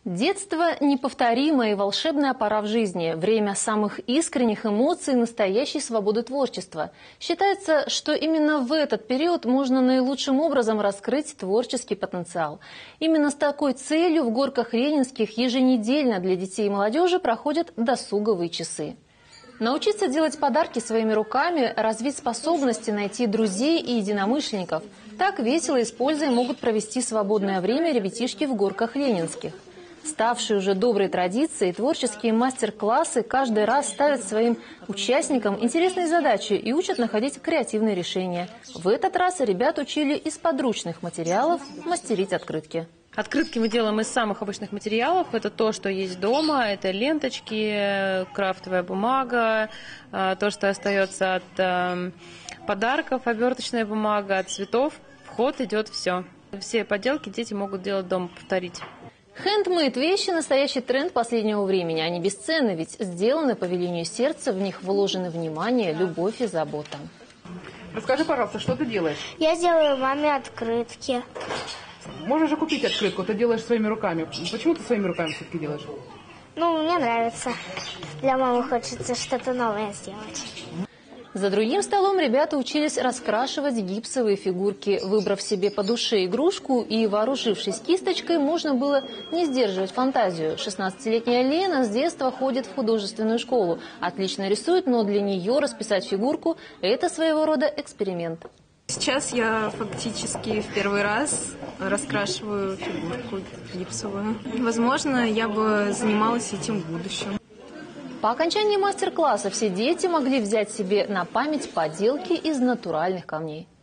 Детство – неповторимая и волшебная пора в жизни, время самых искренних эмоций и настоящей свободы творчества. Считается, что именно в этот период можно наилучшим образом раскрыть творческий потенциал. Именно с такой целью в Горках Ленинских еженедельно для детей и молодежи проходят досуговые часы. Научиться делать подарки своими руками, развить способности, найти друзей и единомышленников – так весело и с пользой могут провести свободное время ребятишки в Горках Ленинских. Ставшие уже доброй традицией, творческие мастер-классы каждый раз ставят своим участникам интересные задачи и учат находить креативные решения. В этот раз ребят учили из подручных материалов мастерить открытки. Открытки мы делаем из самых обычных материалов. Это то, что есть дома. Это ленточки, крафтовая бумага, то, что остается от подарков, оберточная бумага, от цветов. В ход идет все. Все поделки дети могут делать дома, повторить. Хендмейд – вещи – настоящий тренд последнего времени. Они бесценны, ведь сделаны по велению сердца, в них вложены внимание, любовь и забота. Расскажи, пожалуйста, что ты делаешь? Я делаю маме открытки. Можешь же купить открытку, ты делаешь своими руками. Почему ты своими руками все-таки делаешь? Ну, мне нравится. Для мамы хочется что-то новое сделать. За другим столом ребята учились раскрашивать гипсовые фигурки. Выбрав себе по душе игрушку и вооружившись кисточкой, можно было не сдерживать фантазию. 16-летняя Лена с детства ходит в художественную школу. Отлично рисует, но для нее расписать фигурку – это своего рода эксперимент. Сейчас я фактически в первый раз раскрашиваю фигурку гипсовую. Возможно, я бы занималась этим в будущем. По окончании мастер-класса все дети могли взять себе на память поделки из натуральных камней.